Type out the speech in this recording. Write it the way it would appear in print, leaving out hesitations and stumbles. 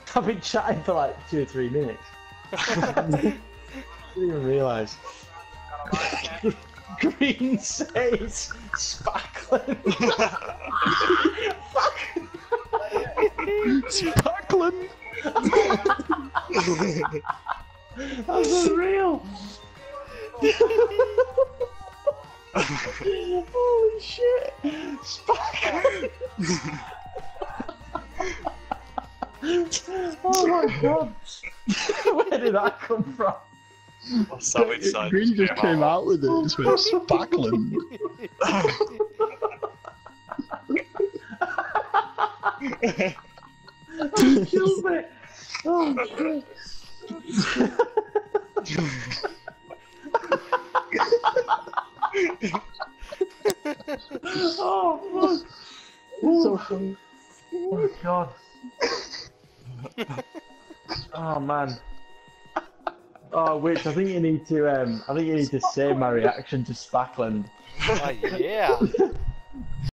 I've been chatting for like 2 or 3 minutes. Didn't even realise. Green says Spackland. Spackland. That's unreal. Holy shit! Spackland. Oh my god! Where did that come from? Green just came out with it. It's with Spackland. Oh, killed me! Oh shit! Oh fuck! It's so funny. Oh my god! Oh man! Oh, Witch, I think you need to. I think you need to save my reaction to Spackland. Oh, yeah.